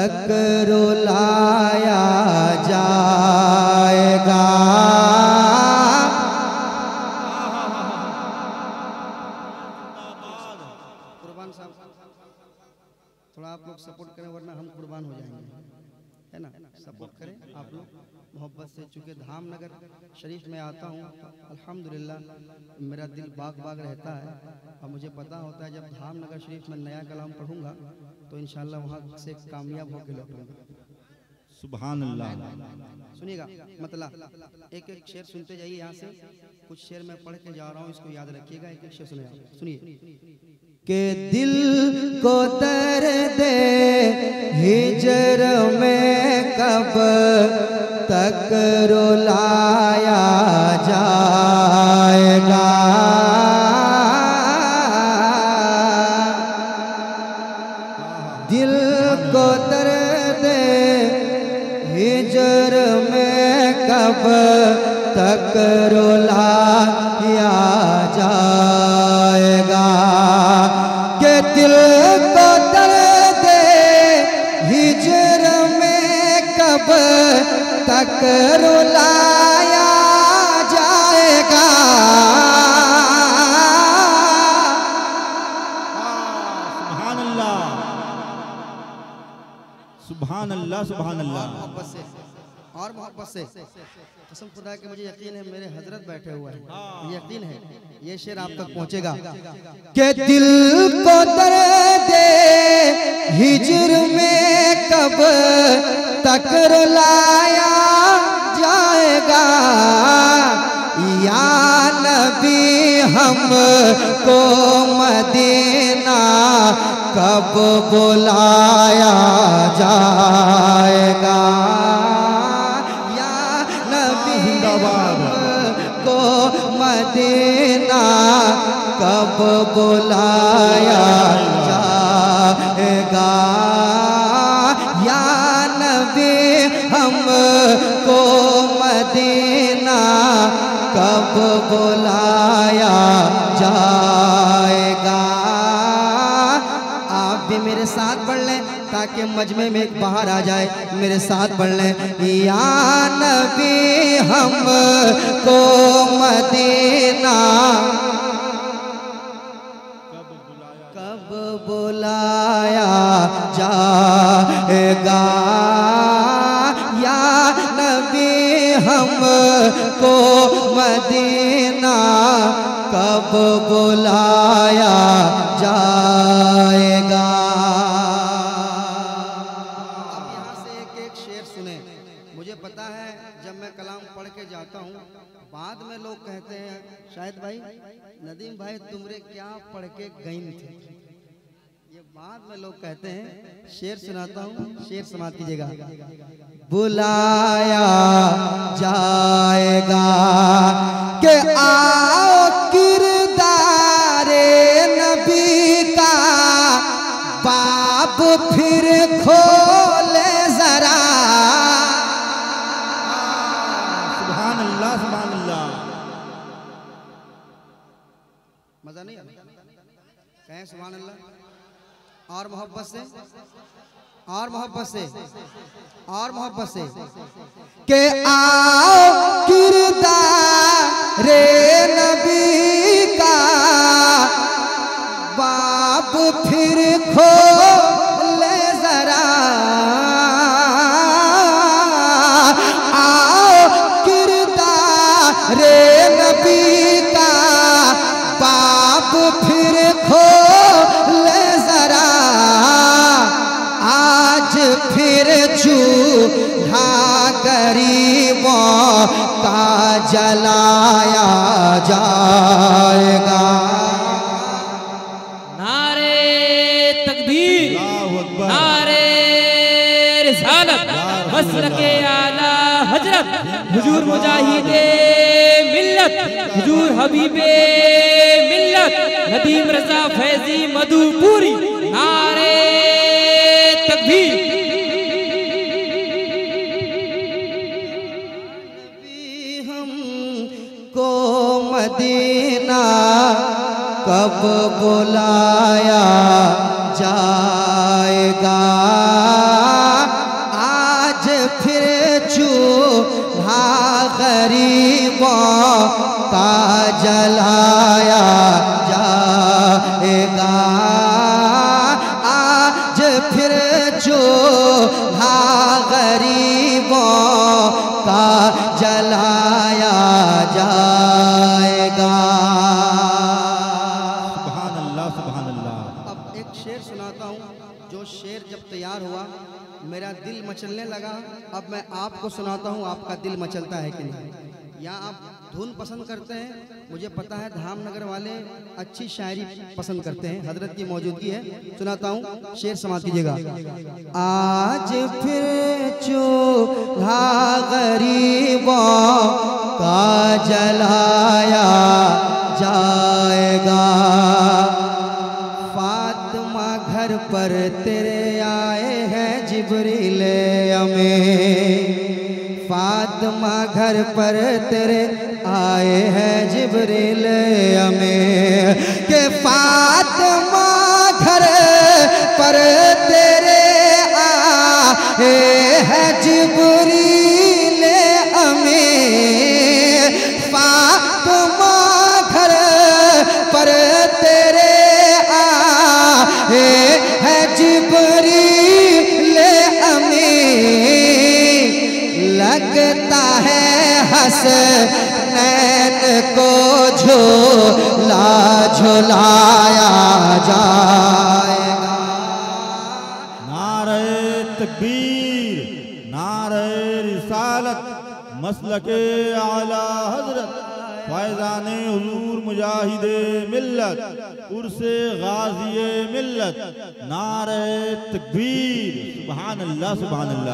तक रुलाया जाएगा। कुर्बान साहब थोड़ा आप लोग सपोर्ट करें वरना हम कुर्बान हो जाएंगे, है ना। सपोर्ट करें आप लोग मोहब्बत से, चूँकि धामनगर शरीफ में आता हूँ तो अल्हम्दुलिल्लाह मेरा दिल बाग बाग रहता है और मुझे पता होता है जब धामनगर शरीफ में नया कलाम पढ़ूंगा तो इंशाल्लाह वहाँ से कामयाब होकर लौटूंगा। सुभान अल्लाह। सुनिएगा मतलब एक एक शेर सुनते जाइए, यहाँ से कुछ शेर मैं पढ़ के जा रहा हूँ, इसको याद रखिएगा। एक एक शेर सुनिए। के दिल को दर्द हिजर में कब तक रुलाया जाएगा। दिल को दर्द हिजर में कब तक रुलाया जाएगा। के दिल को दर्द हिजर में कब तक रुलाया जाएगा। सुभान अल्लाह, सुभान अल्लाह, सुभान अल्लाह। मोहब्बत से और मोहब्बत से कसम खुदा के मुझे यकीन है मेरे हजरत बैठे हुए हैं, मुझे यकीन है ये शेर आप तक पहुंचेगा। के दिल को दर्द हिजर में कब तक रुलाया जाएगा। या नबी हमको मदीना कब बुलाया जाएगा। या नबी हमको मदीना कब बुलाया जाएगा। या नबी हमको मदीना कब बुलाया जाएगा। आप भी मेरे साथ पढ़ लें ताकि मजमे में एक बाहर आ जाए। मेरे साथ पढ़ लें। या नबी हमको मदीना कब बुलाया जाएगा। या नबी हमको मदीना कब बुलाया जाएगा। अब यहाँ से एक एक शेर सुने। मुझे पता है जब मैं कलाम पढ़ के जाता हूँ बाद में लोग कहते हैं शायद भाई नदीम भाई तुमरे क्या पढ़ के गईन थे। ये बाद में लोग कहते हैं। शेर सुनाता हूँ, शेर समाप्त कीजिएगा। बुलाया जाएगा कि आओ किरदारे नबी का बाब फिर खोले जरा। सुभान अल्लाह, सुभान अल्लाह। मजा नहीं आया? कहें सुभान अल्लाह। और मोहब्बत से, और मोहब्बत से, और मोहब्बत से। के आओ किरदारे नबी का बाब फिर खोले जरा। आओ किरदारे नबी का बाब फिर खोले जरा। आज फिर चूल्हा गरीबों का जलाया जाएगा। नारे तकबीर, नारे रिसालत, मसलके आला हजरत, हुजूर मुजाहिदे मिल्लत, हुजूर हबीबे मिल्लत, नदीम रजा फैजी मधुपुरी। नारे तकबीर। हमको मदीना कब बुलाया जाएगा। का जलाया जाएगा। आज फिर चूल्हा गरीबों का जलाया जाएगा। सुभान अल्लाह, सुभान अल्लाह। अब एक शेर सुनाता हूँ, जो शेर जब तैयार हुआ मेरा दिल मचलने लगा। अब मैं आपको सुनाता हूँ, आपका दिल मचलता है कि नहीं। या आप धुन पसंद करते हैं, मुझे पता है धामनगर वाले अच्छी शायरी पसंद करते हैं, हजरत की मौजूदगी है। सुनाता हूँ, शेर समाप्त कीजिएगा। आज फिर चूल्हा गरीबों का जलाया जाएगा। फातिमा घर पर तेरे आए हैं जिब्रील अमीन। फातिमा घर पर तेरे आए हैं जिब्रील अमीन। के फातिमा घर पर तेरे आए हैं जिब्रील अमीन। फातिमा घर पर तेरे आए हैं जिब्रील अमीन। लगता है हसनैन को झूला झुलाया जाएगा। नारे तकबीर, नारे रिसालत, मसलके आला हजरत फैज़ाने हुजूर मुजाहिदे मिल्लत, उर्से गाज़िये मिल्लत। नारे तकबीर, सुभान अल्लाह, सुभान अल्लाह।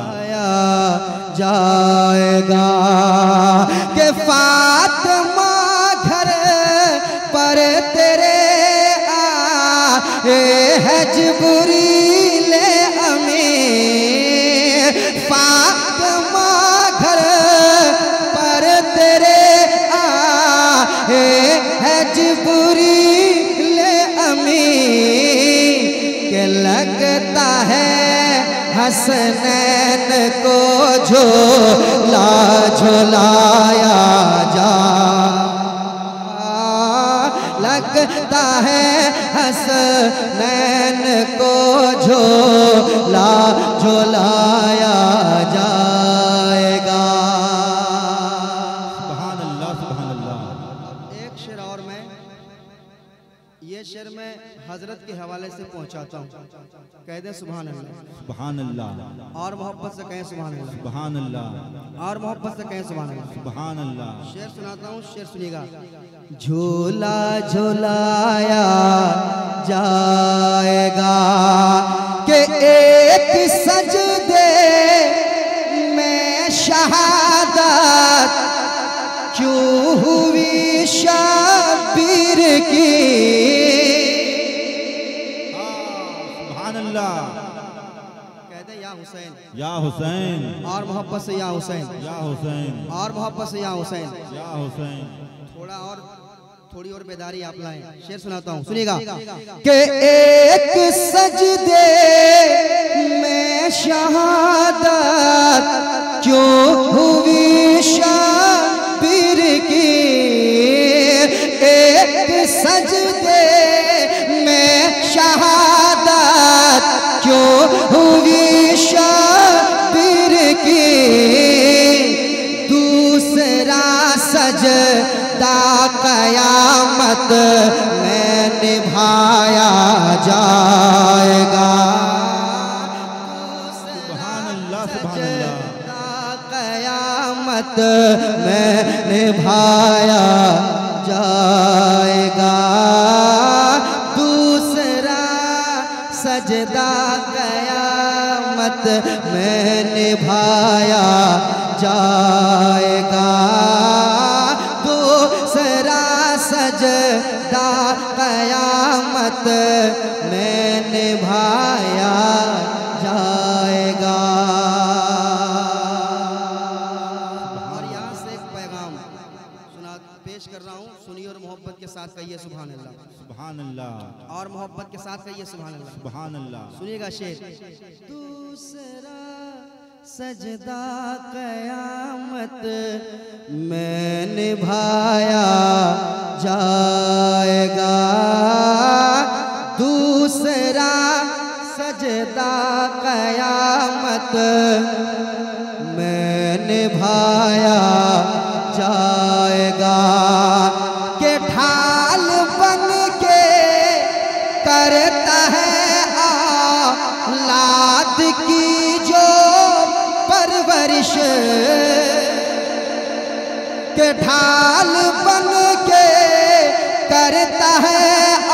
जाएगा के फातिमा घर पर तेरे आए हैं जिब्रील अमीन। फातिमा घर पर तेरे आए हैं जिब्रील अमीन। के लगता है हसनैन को झूला झुलाया जा। लगता है हसनैन को झूला झुलाया जाएगा। सुभान अल्लाह, सुभान अल्लाह। एक शेर और मैं, ये शेर मैं हजरत के हवाले से पहुंचाता हूँ। कह दे सुभान अल्लाह, सुभान अल्लाह, और मोहब्बत से कहें सुभान अल्लाह, सुभान अल्लाह, और मोहब्बत से कहें सुभान अल्लाह। सुभान अल्लाह। शेर सुनाता हूँ, शेर सुनिएगा। झूला झुलाया जाएगा कि एक सजदे में शहादत क्यों हुई शबीर की। सुभान अल्लाह। कह दे या हुसैन, या हुसैन, और मोहब्बत से या हुसैन, या हुसैन, और मोहब्बत से या हुसैन। या हुसैन। थोड़ी और बेदारी आप लाएं। शेर सुनाता हूँ, सुनिएगा। कि एक सजदे में शहादत क्यों हुई शबीर की। एक सजदे में शहादत क्यों हुई शबीर की। दूसरा सजदा कयामत में निभाया जाएगा। सुभान अल्लाह, सुभान अल्लाह। कयामत में निभाया जाएगा। दूसरा सजदा कयामत में निभाया जाएगा। दूसरा सजदा कयामत में निभाया जाएगा। और यहाँ से एक पैगाम सुना पेश कर रहा हूँ, सुनिए और मोहब्बत के साथ कहिए सुभान अल्लाह, सुभान अल्लाह, और मोहब्बत के साथ कहिए सुभान अल्लाह। सुभान अल्लाह। सुनिएगा शेर। दूसरा सजदा क़यामत में निभाया जाएगा, दूसरा सजदा क़यामत में निभाया जाएगा। के ढाल बन के करता है औलाद की जो परवरिश, के ढाल बन के करता है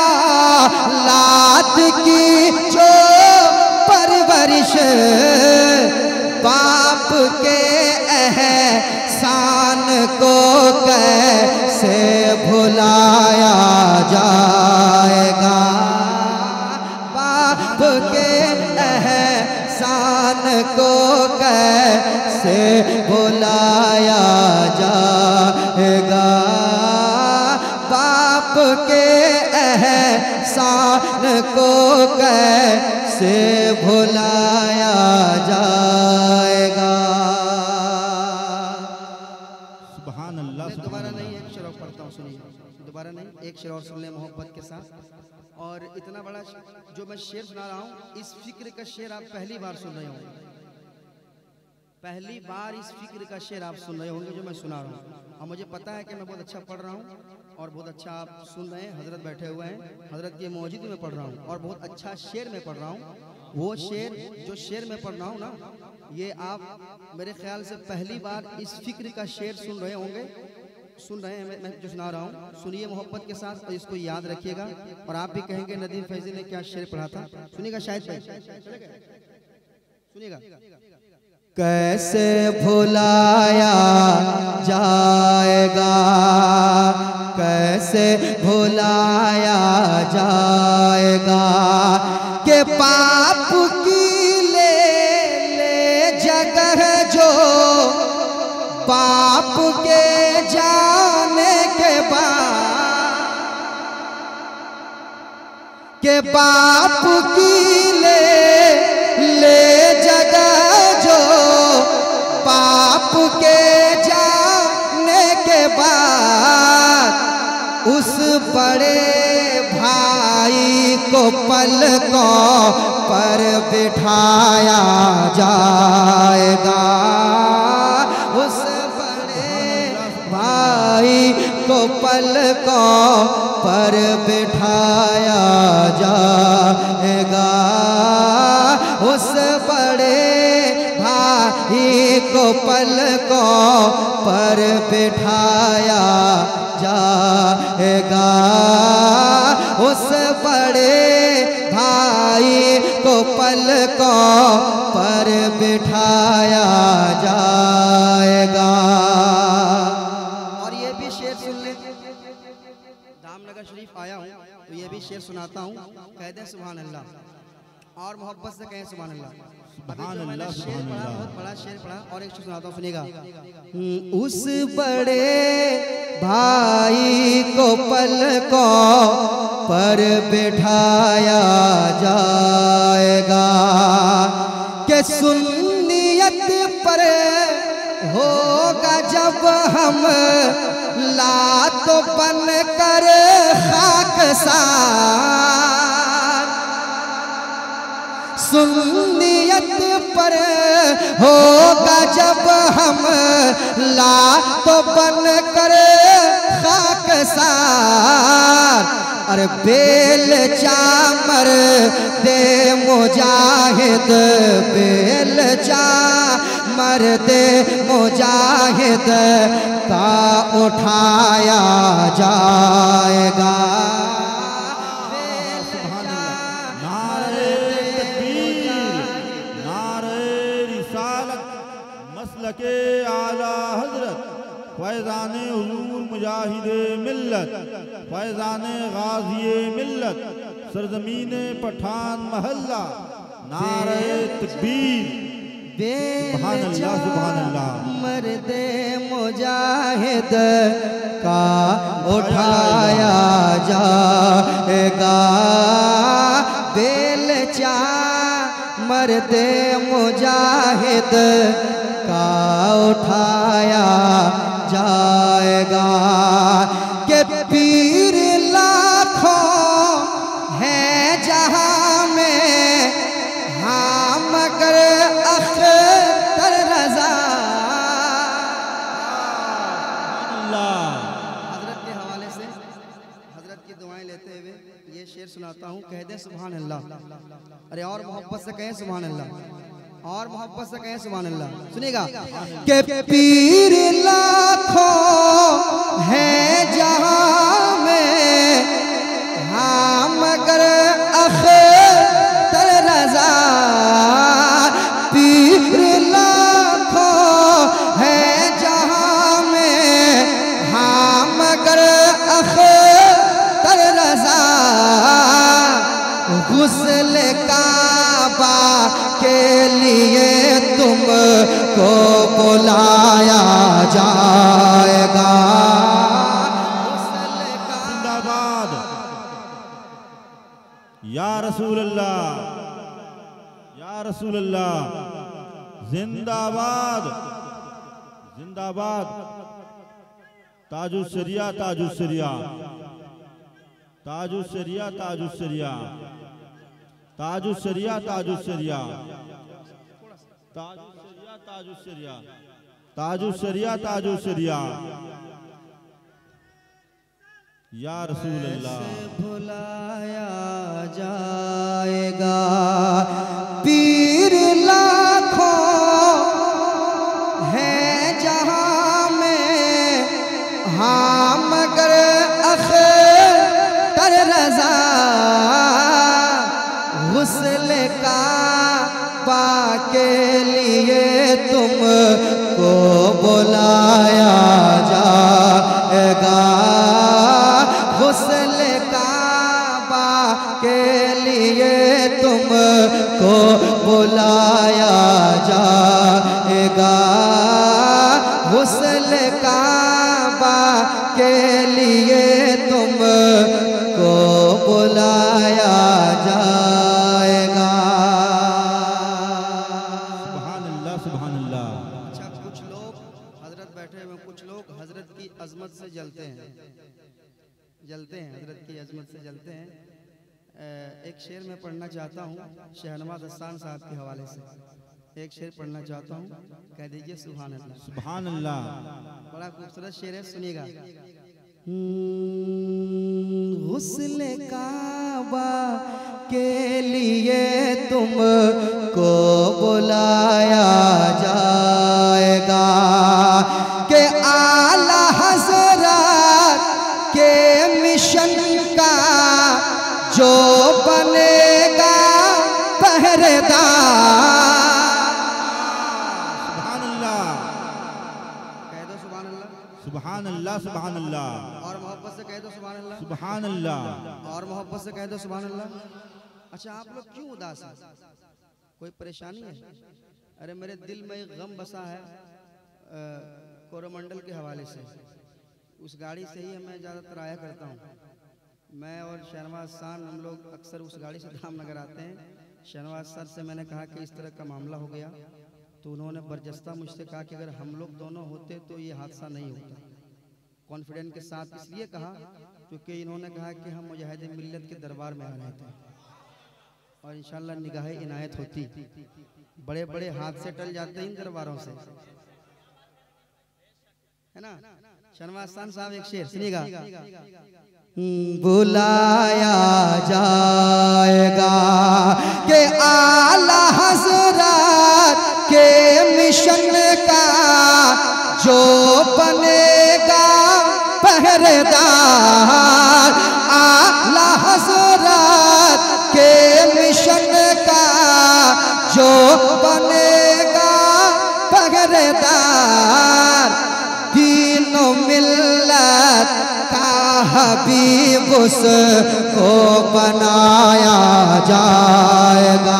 औलाद की जो परवरिश। बाप के एहसान को कैसे भुलाया जाएगा, बाप के एहसान को कैसे भुलाया जाएगा, बाप के एहसान को कैसे भुलाया जाएगा। सुभान अल्लाह। दोबारा नहीं, एक शेर और पढ़ता हूँ, सुनिए। दोबारा नहीं, एक शेर और सुन लें मोहब्बत के साथ। और इतना बड़ा जो मैं शेर सुना रहा हूँ, इस फिक्र का शेर आप पहली बार सुन रहे होंगे, पहली बार इस फिक्र का शेर आप सुन रहे होंगे जो मैं सुना रहा हूँ। और मुझे पता है कि मैं बहुत अच्छा पढ़ रहा हूँ और बहुत अच्छा आप सुन रहे हैं, हजरत बैठे हुए हैं, हजरत की मौजूदगी में पढ़ रहा हूँ और बहुत अच्छा शेर में पढ़ रहा हूँ। वो शेर जो शेर में पढ़ रहा हूँ ना, ये आप मेरे ख्याल से पहली बार इस फिक्र का शेर सुन रहे होंगे, सुन रहे हैं मैं जो सुना रहा हूँ। सुनिए मोहब्बत के साथ और इसको याद रखिएगा। और आप भी कहेंगे नदीम फैजी ने क्या शेर पढ़ा था। सुनिएगा, शायद सुनिएगा। कैसे भुलाया जाएगा, कैसे भुलाया जाएगा कि पाप की ले जगह जो बाप के जाने के बाद, के बाप की ले जगह जो बाप के जाने के बाद उस बड़े भाई को पलकों पर बिठाया जाएगा, उस बड़े भाई को पलकों पर बिठाया जाएगा, उस बड़े भाई को पलकों पर बिठाया जाएगा, उस बड़े भाई को पलकों पर बिठाया जाएगा। और ये भी शेर सुन ले, धामनगर शरीफ आया हूँ तो ये भी शेर सुनाता हूँ, कह दें सुभान अल्लाह और मोहब्बत से कहें सुभान अल्लाह। अभी जो मैंने शेर पढ़ा, बहुत बड़ा शेर पढ़ा और एक शेर सुनाता हूँ, सुनिएगा। उस बड़े भाई को पलकों पर बिठाया जाएगा कि सुन्नियत पर होगा जब हम लात बन कर खाकसार, सुन्नियत पर होगा जब हम लात बन कर खाकसार। अरे बेल चामर दे मुजाहिद, बेल चामर दे मुजाहिद का उठाया जाएगा। मसलके आला हजरत फैज़ाने हुजूर मुजाहिदे मिल्लत, फैज़ाने गाज़िये मिल्लत, सरज़मीने पठान महल्ला, नारे तकबीर। सुभान अल्लाह, सुभान अल्लाह। मर्दे मुजाहिद का उठाया जाएगा, बेल जा मर्दे मुजाहिद का उठाया जाएगा कि पीर लाखों हैं जहां में, हाँ मगर अख्तर रजा। हजरत के हवाले से हजरत की दुआएं लेते हुए ये शेर सुनाता हूँ, कह दे सुभान अल्लाह। अरे और मोहब्बत से कहें सुभान अल्लाह, और मोहब्बत से कहें सुभान अल्लाह। सुनिएगा कि पीर लाखों हैं जहां में, हाँ मगर अख्तर रजा। पीर लाखों हैं जहां में, हाँ मगर अख्तर रजा। गुस्ल काबा के लिए तुमको बुलाया जाएगा। जिंदाबाद या रसूल अल्लाह, या रसूल अल्लाह, जिंदाबाद जिंदाबाद। ताजुश शरिया, ताजुश शरिया, ताजुश शरिया, ताजुश शरिया, ताजुश शरिया, ताजुश शरिया, ताजुश शरिया, ताजुश शरिया, ताजुश शरिया, ताजुश शरिया। या रसूल अल्लाह, भुलाया जाएगा पीर लाखों हैं जहां में, हाँ मगर अख्तर रजा। गुस्ल काबा के लिए तुमको बुलाया जाएगा। गुस्ल काबा के लिए तुमको बुलाया जाएगा। गुस्ल काबा के लिए तुमको बुलाया जाएगा। सुभान अल्लाह, सुभान अल्लाह। अच्छा, कुछ लोग हजरत बैठे हुए, कुछ लोग हजरत की अजमत से जलते हैं, हजरत की अजमत से जलते हैं। एक शेर मैं पढ़ना चाहता हूँ शहनवाज हसन साहब के हवाले से। एक शेर पढ़ना चाहता हूँ, कह दीजिए सुभान अल्लाह। सुभान अल्लाह। बड़ा खूबसूरत शेर है, सुनिएगा। गुस्ल काबा के लिए तुमको बुलाया जाएगा कि आला हज़रत के मिशन का जो बनेगा पहरेदार। सुभान अल्लाह, कह दो सुभान अल्लाह, सुभान अल्लाह, सुभान अल्लाह, और मोहब्बत से कह दो सुभान अल्लाह, सुभान अल्लाह। और मोहब्बत से कह दो सुभान अल्लाह। अच्छा, आप लोग क्यों उदास हैं? कोई परेशानी है? अरे मेरे दिल में एक गम बसा है कोरोमंडल के हवाले से। उस गाड़ी से ही मैं ज़्यादातर आया करता हूँ। मैं और शहनवाज खान, हम लोग अक्सर उस गाड़ी से रामनगर आते हैं। शहनवाज सर से मैंने कहा कि इस तरह का मामला हो गया, तो उन्होंने बरजस्ता मुझसे कहा कि अगर हम लोग दोनों होते तो ये हादसा नहीं होता। कॉन्फिडेंस के साथ इसलिए कहा क्योंकि इन्होंने कहा कि हम मुजाहिद मिल्लत के दरबार में आ रहे थे और इंशाल्लाह निगाह इनायत होती। बड़े बड़े हादसे टल जाते हैं इन दरबारों से, है ना। शहनवाज खान साहब एक शेर सुनिएगा। बुलाया जाएगा कि आला हज़रत के मिशन का जो बनेगा पहरेदार। आला हज़रत के मिशन का जो बनेगा पहरेदार। दीनो मिल्लत का हबीब उसको बनाया जाएगा।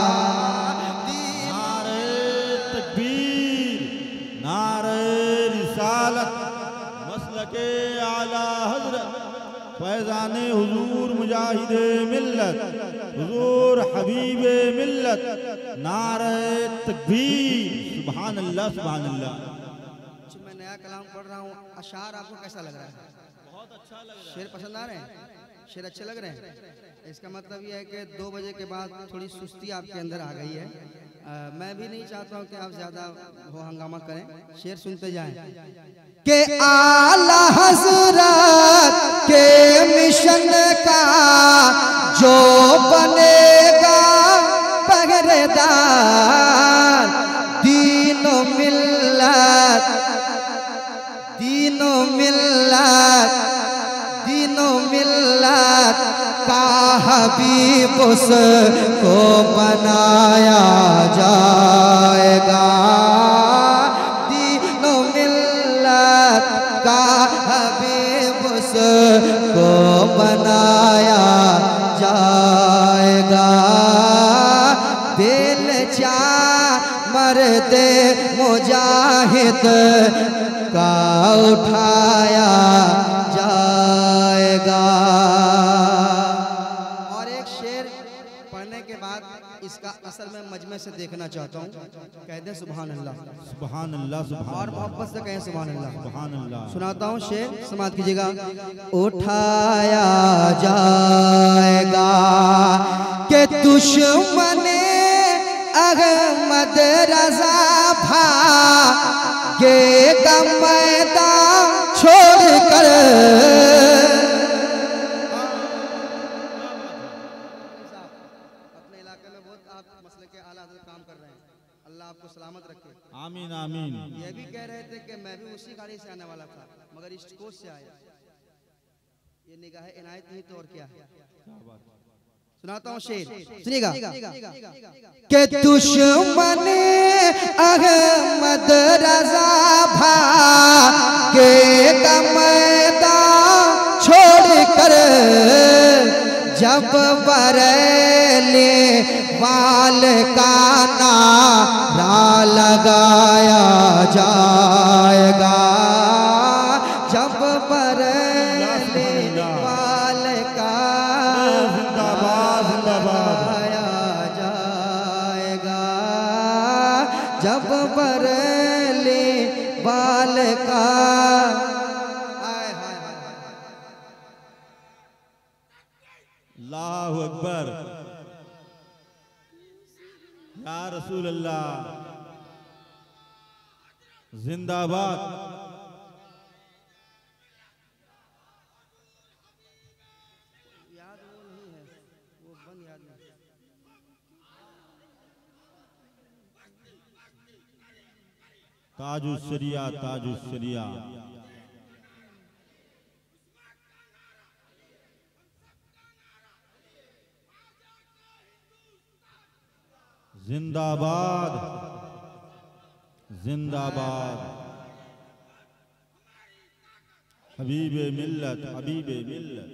नारे तकबीर, नारे रिसालत, मसलके आला हजरत फैज़ाने हुजूर मुजाहिदे मिल्लत हुजूर हबीबे मिल्लत, नारे तकबीर, सुभान अल्लाह सुभान अल्लाह। मैं नया कलाम पढ़ रहा हूँ, अशार आपको कैसा लग रहा है? बहुत अच्छा लग रहा है। शेर पसंद आ रहे हैं? शेर अच्छे लग रहे हैं? इसका मतलब ये है कि 2 बजे के बाद थोड़ी सुस्ती आपके अंदर आ गई है। मैं भी नहीं चाहता हूँ कि आप ज्यादा हो हंगामा करें, शेर सुनते जाएं। के आला हज़रत के मिशन का जो बनेगा पहरेदार, दीनो मिल्लत, दीनो मिल्लत, दीनो मिल्लत का हबीब उसको बनाया जाएगा। दीनो मिल्लत का हबीब उसको बनाया जाएगा। बेलचा मर्दे मुजाहिद का उठाया जाएगा। और एक शेर पढ़ने के बाद इसका असर मैं मजमे से देखना चाहता हूँ। कह दें सुभान अल्लाह, सुभान अल्लाह, सुभान और मोहब्बत से कहें सुभान अल्लाह, सुभान अल्लाह। सुनाता हूँ शेर, समाप्त कीजिएगा। उठाया जाएगा कि दुश्मने अहमद रजा भागेगा मैदान छोड़कर। अपने इलाके में बहुत आप मसले के आला हज़रत काम कर रहे हैं, अल्लाह आपको सलामत रखे। आमीन आमीन। ये भी कह रहे थे कि मैं भी उसी गाड़ी से आने वाला था, मगर ईस्ट कोस्ट से आया। ये निगाह इनायत नहीं तो और क्या है। सुनाता हूँ शेर, सुनिएगा। के दुश्मने अहमद रजा भागेगा मैदान छोड़कर। जब बरेली वाल का नारा लगाया जाएगा। जब बरेली वाल का लगाया जाएगा। जब बरेली वाल का अल्लाहु अकबर, या रसूल अल्लाह, जिंदाबाद। याद वो नहीं है, वो बन याद नहीं। ताजुश्शरिया, ताजुश्शरिया। जिंदाबाद, जिंदाबाद। हबीबे मिल्लत, हबीबे मिल्लत।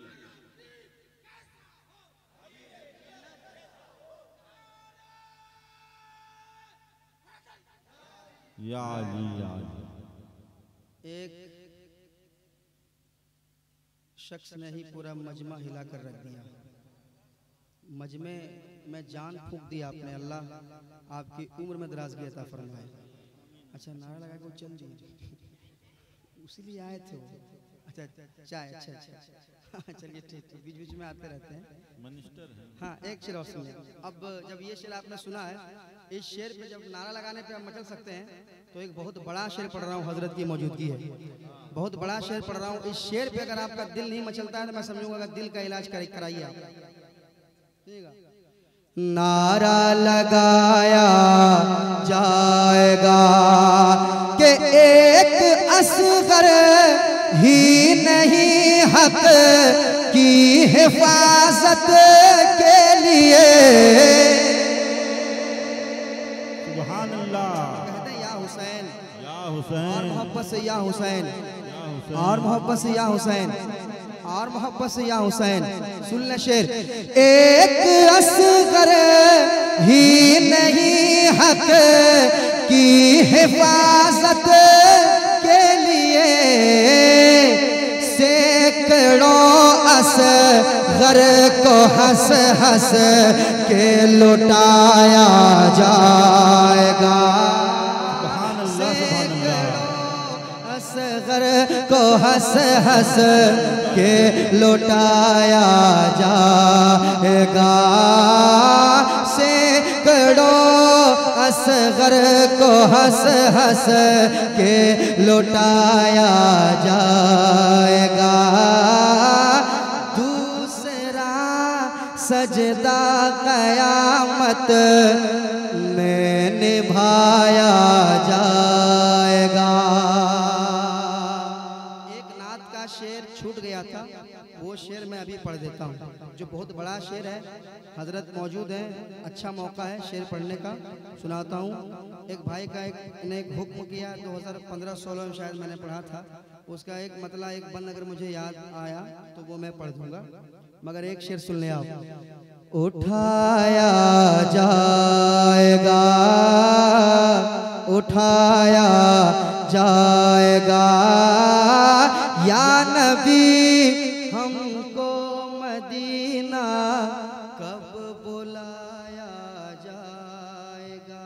या अली, या अली। एक शख्स ने ही पूरा मजमा हिला कर रख दिया। मजमे में जान फूंक दी आपने। अल्लाह आपकी उम्र में दराज की अता फरमाए। अच्छा, नारा लगा के चल दिए, उसीलिए आए थे वो। अच्छा चाय, अच्छा अच्छा, चलिए ठीक ठीक, बीच बीच में आते रहते हैं। मिनिस्टर है। हाँ, एक शेर और सुनिए। अब जब ये शेर आपने सुना है, इस शेर पे जब नारा लगाने पे आप मचल सकते हैं, तो एक बहुत बड़ा शेर पढ़ रहा हूँ, हजरत की मौजूदगी है, बहुत बड़ा शेर पढ़ रहा हूँ। इस शेर पे अगर आपका दिल नहीं मचलता है तो मैं समझूंगा कि दिल का इलाज कराइए आप। नारा लगाया जाएगा कि एक असगर ही नहीं हक की हिफाजत के लिए। सुभान अल्लाह। कहते हैं या हुसैन, या और हुसैन, मोहब्बत से या हुसैन, या हुसैन। और मोहब्बत से या हुसैन, और मोहब्बत से या हुसैन। सुन ले शेर। एक असगर ही नहीं हक की हिफाजत के लिए, सैकड़ों असगर असगर को हंस हंस के लुटाया जाएगा। असगर को हंस हंस के लुटाया जाएगा। सैकड़ों असगर को हंस हंस के लुटाया जाएगा। दूसरा सजदा क़यामत में निभाया जाएगा। एक नात का शेर छूट गया था, वो शेर मैं अभी पढ़ देता हूँ, जो बहुत बड़ा शेर है। हजरत मौजूद हैं, अच्छा मौका है शेर पढ़ने का, सुनाता हूँ। एक भाई का ने एक हुक्म किया 2015-16 में शायद मैंने पढ़ा था, उसका एक मतलब एक बंद अगर मुझे याद आया तो वो मैं पढ़ दूंगा, मगर एक शेर सुन ले आप। उठाया जाएगा, उठाया जाएगा या नबी हमको मदीना कब बुलाया जाएगा।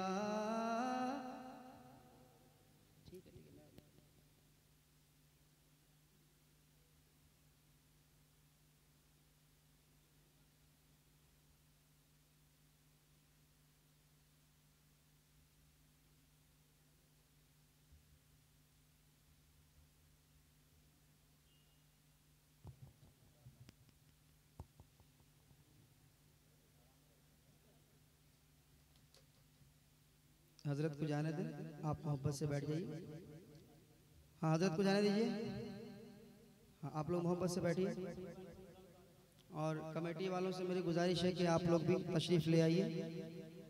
हजरत को जाने दें, आप मोहब्बत से बैठ जाइए। हाँ, हजरत को जाने दीजिए। हाँ, आप लोग मोहब्बत से बैठिए। और कमेटी वालों से मेरी गुजारिश है कि आप लोग भी तशरीफ ले आइए।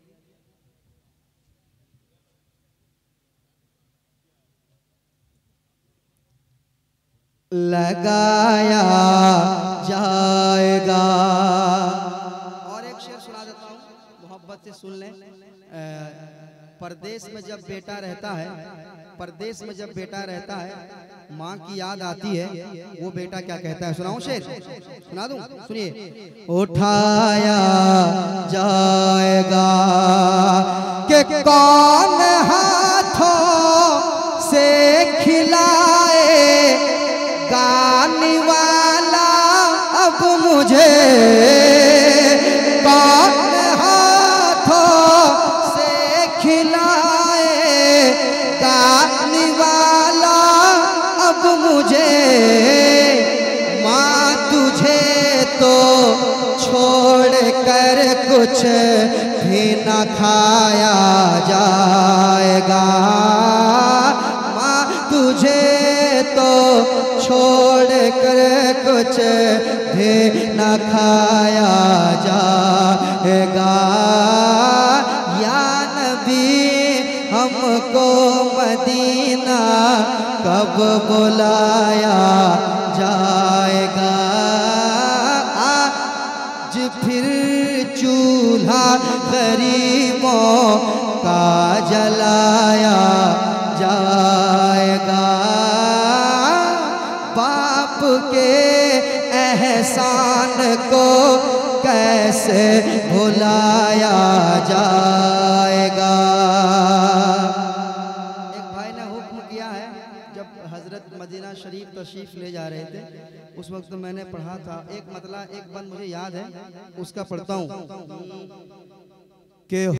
लगाया जाएगा। और एक शेर सुना देता हूँ, मोहब्बत से सुन लें। परदेश में जब बेटा रहता है, परदेश में जब बेटा रहता है, माँ की याद आती है, वो बेटा क्या कहता है, सुनाऊं शेर? सुना दूं? सुनिए। उठाया जाएगा कि कौन हाथों से खिलाए गाने वाला अब मुझे, कौन खिलाए गाने वाला अब मुझे। माँ तुझे तो छोड़ कर कुछ भी न खाया जाएगा। माँ तुझे तो छोड़ कर कुछ भी न खाया जाएगा। हमको मदीना कब बुलाया जाएगा। आज फिर चूल्हा गरीबों का जलाया जाएगा। बाप के एहसान को कैसे भुलाया जाएगा। मदीना शरीफ तशरीफ ले जा रहे थे, उस वक्त तो मैंने पढ़ा था एक मतलब एक बंद मुझे याद है, उसका पढ़ता हूँ कि